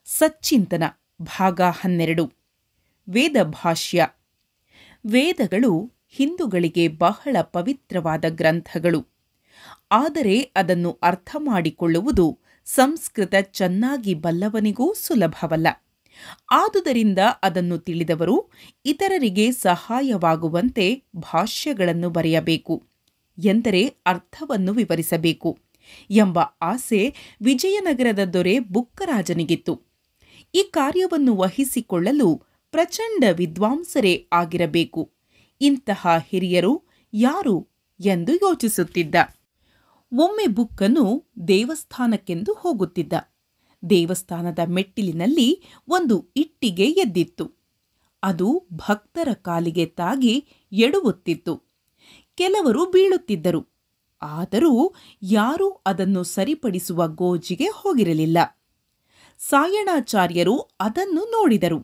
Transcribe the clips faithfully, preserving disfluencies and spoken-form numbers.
ಸಚ್ಚಿಂತನ ಭಾಗ ಹನ್ನೆರಡು. ವೇದ ಭಾಷ್ಯ. ವೇದಗಳು ಹಿಂದೂಗಳಿಗೆ ಬಹಳ ಪವಿತ್ರವಾದ ಗ್ರಂಥಗಳು. ಆದರೆ ಅದನ್ನು ಅರ್ಥ ಮಾಡಿಕೊಳ್ಳುವುದು ಸಂಸ್ಕೃತ ಚೆನ್ನಾಗಿ ಬಲ್ಲವನಿಗೂ ಸುಲಭವಲ್ಲ. ಆದುದರಿಂದ ಅದನ್ನು ತಿಳಿದವರು ಇತರರಿಗೆ ಸಹಾಯವಾಗುವಂತೆ ಭಾಷ್ಯಗಳನ್ನು ಬರೆಯಬೇಕು, ಎಂದರೆ ಅರ್ಥವನ್ನು ವಿವರಿಸಬೇಕು ಎಂಬ ಆಸೆ ವಿಜಯನಗರದ ದೊರೆ ಬುಕ್ಕರಾಜನಿಗಿತ್ತು. ಈ ಕಾರ್ಯವನ್ನು ವಹಿಸಿಕೊಳ್ಳಲು ಪ್ರಚಂಡ ವಿದ್ವಾಂಸರೇ ಆಗಿರಬೇಕು. ಇಂತಹ ಹಿರಿಯರು ಯಾರು ಎಂದು ಯೋಚಿಸುತ್ತಿದ್ದ. ಒಮ್ಮೆ ಬುಕ್ಕನು ದೇವಸ್ಥಾನಕ್ಕೆಂದು ಹೋಗುತ್ತಿದ್ದ. ದೇವಸ್ಥಾನದ ಮೆಟ್ಟಿಲಿನಲ್ಲಿ ಒಂದು ಇಟ್ಟಿಗೆ ಎದ್ದಿತ್ತು. ಅದು ಭಕ್ತರ ಕಾಲಿಗೆ ತಾಗಿ ಎಡುವುತ್ತಿತ್ತು. ಕೆಲವರು ಬೀಳುತ್ತಿದ್ದರು. ಆದರೂ ಯಾರೂ ಅದನ್ನು ಸರಿಪಡಿಸುವ ಗೋಜಿಗೆ ಹೋಗಿರಲಿಲ್ಲ. ಸಾಯಣಾಚಾರ್ಯರು ಅದನ್ನು ನೋಡಿದರು.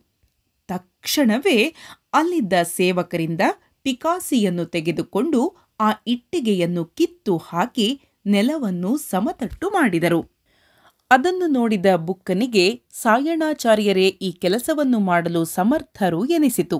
ತಕ್ಷಣವೇ ಅಲ್ಲಿದ್ದ ಸೇವಕರಿಂದ ಪಿಕಾಸಿಯನ್ನು ತೆಗೆದುಕೊಂಡು ಆ ಇಟ್ಟಿಗೆಯನ್ನು ಕಿತ್ತು ಹಾಕಿ ನೆಲವನ್ನು ಸಮತಟ್ಟು ಮಾಡಿದರು. ಅದನ್ನು ನೋಡಿದ ಬುಕ್ಕನಿಗೆ ಸಾಯಣಾಚಾರ್ಯರೇ ಈ ಕೆಲಸವನ್ನು ಮಾಡಲು ಸಮರ್ಥರು ಎನಿಸಿತು.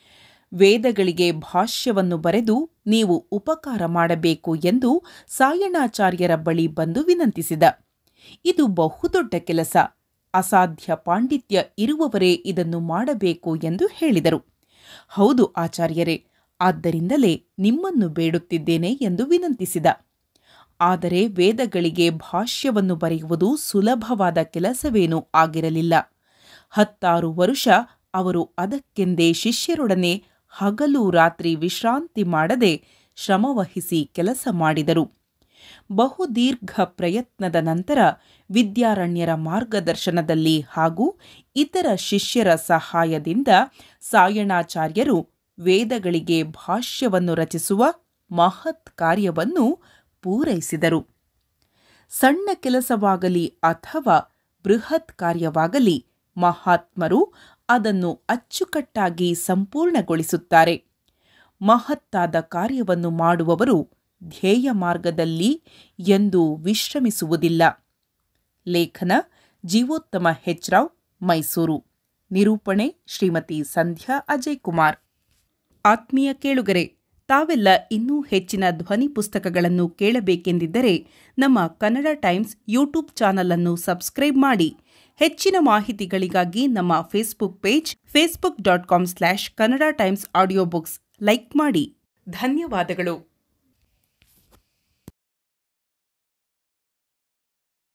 ವೇದಗಳಿಗೆ ಭಾಷ್ಯವನ್ನು ಬರೆದು ನೀವು ಉಪಕಾರ ಮಾಡಬೇಕು ಎಂದು ಸಾಯಣಾಚಾರ್ಯರ ಬಳಿ ಬಂದು ವಿನಂತಿಸಿದ. ಇದು ಬಹುದೊಡ್ಡ ಕೆಲಸ, ಅಸಾಧ್ಯ ಪಾಂಡಿತ್ಯ ಇರುವವರೇ ಇದನ್ನು ಮಾಡಬೇಕು ಎಂದು ಹೇಳಿದರು. ಹೌದು ಆಚಾರ್ಯರೇ, ಆದ್ದರಿಂದಲೇ ನಿಮ್ಮನ್ನು ಬೇಡುತ್ತಿದ್ದೇನೆ ಎಂದು ವಿನಂತಿಸಿದ. ಆದರೆ ವೇದಗಳಿಗೆ ಭಾಷ್ಯವನ್ನು ಬರೆಯುವುದು ಸುಲಭವಾದ ಕೆಲಸವೇನೂ ಆಗಿರಲಿಲ್ಲ. ಹತ್ತಾರು ವರುಷ ಅವರು ಅದಕ್ಕೆಂದೇ ಶಿಷ್ಯರೊಡನೆ ಹಗಲು ರಾತ್ರಿ ವಿಶ್ರಾಂತಿ ಮಾಡದೆ ಶ್ರಮವಹಿಸಿ ಕೆಲಸ ಮಾಡಿದರು. ಬಹುದೀರ್ಘ ಪ್ರಯತ್ನದ ನಂತರ ವಿದ್ಯಾರಣ್ಯರ ಮಾರ್ಗದರ್ಶನದಲ್ಲಿ ಹಾಗೂ ಇತರ ಶಿಷ್ಯರ ಸಹಾಯದಿಂದ ಸಾಯಣಾಚಾರ್ಯರು ವೇದಗಳಿಗೆ ಭಾಷ್ಯವನ್ನು ರಚಿಸುವ ಮಹತ್ ಕಾರ್ಯವನ್ನು ಪೂರೈಸಿದರು. ಸಣ್ಣ ಕೆಲಸವಾಗಲಿ ಅಥವಾ ಬೃಹತ್ ಕಾರ್ಯವಾಗಲಿ ಮಹಾತ್ಮರು ಅದನ್ನು ಅಚ್ಚುಕಟ್ಟಾಗಿ ಸಂಪೂರ್ಣಗೊಳಿಸುತ್ತಾರೆ. ಮಹತ್ತಾದ ಕಾರ್ಯವನ್ನು ಮಾಡುವವರು ಧ್ಯೇಯ ಮಾರ್ಗದಲ್ಲಿ ಎಂದೂ ವಿಶ್ರಮಿಸುವುದಿಲ್ಲ. ಲೇಖನ ಜೀವೋತ್ತಮ ಹೆಚ್ ರಾವ್, ಮೈಸೂರು. ನಿರೂಪಣೆ ಶ್ರೀಮತಿ ಸಂಧ್ಯಾ ಅಜಯ್ ಕುಮಾರ್. ಆತ್ಮೀಯ ಕೇಳುಗರೆ, ತಾವೆಲ್ಲ ಇನ್ನೂ ಹೆಚ್ಚಿನ ಧ್ವನಿ ಪುಸ್ತಕಗಳನ್ನು ಕೇಳಬೇಕೆಂದಿದ್ದರೆ ನಮ್ಮ ಕನ್ನಡ ಟೈಮ್ಸ್ ಯೂಟ್ಯೂಬ್ ಚಾನಲ್ ಅನ್ನು ಸಬ್ಸ್ಕ್ರೈಬ್ ಮಾಡಿ. ಹೆಚ್ಚಿನ ಮಾಹಿತಿಗಳಿಗಾಗಿ ನಮ್ಮ Facebook page Facebook dot com slash Kannada times audio books like ಮಾಡಿ. ಧನ್ಯವಾದಗಳು.